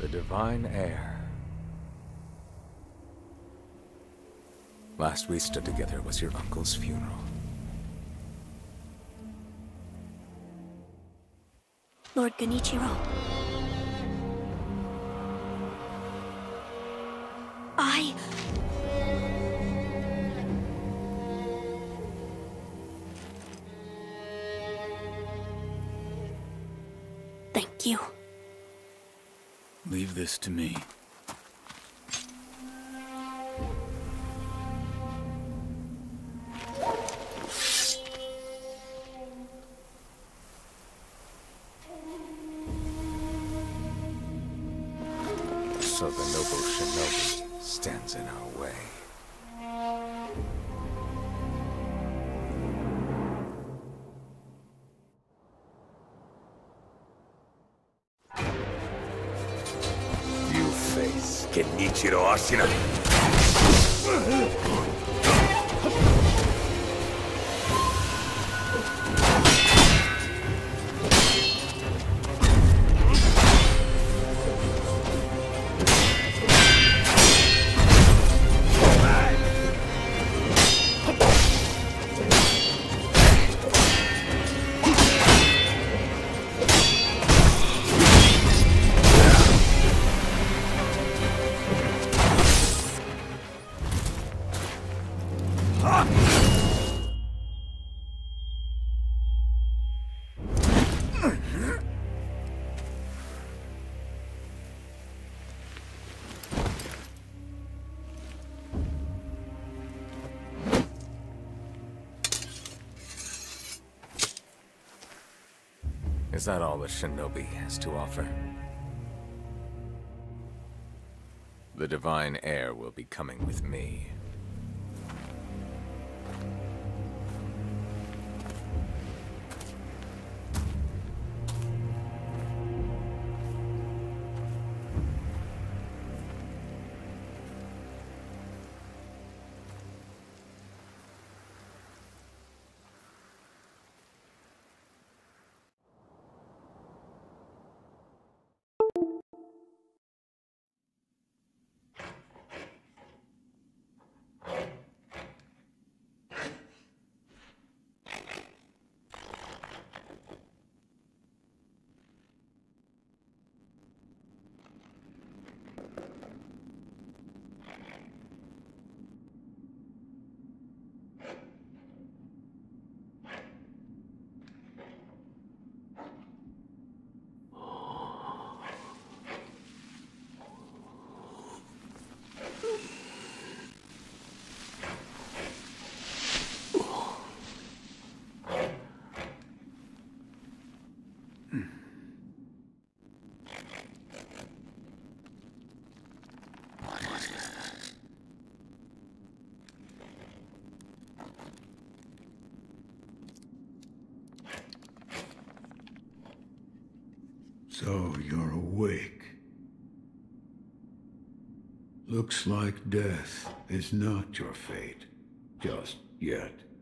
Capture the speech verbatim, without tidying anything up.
The Divine Heir. Last we stood together was your uncle's funeral. Lord Genichiro. I... Thank you. Leave this to me. So the noble shinobi stands in our way. You face Genichiro Ashina. Is that all the shinobi has to offer? The Divine Heir will be coming with me. So you're awake. Looks like death is not your fate, just yet.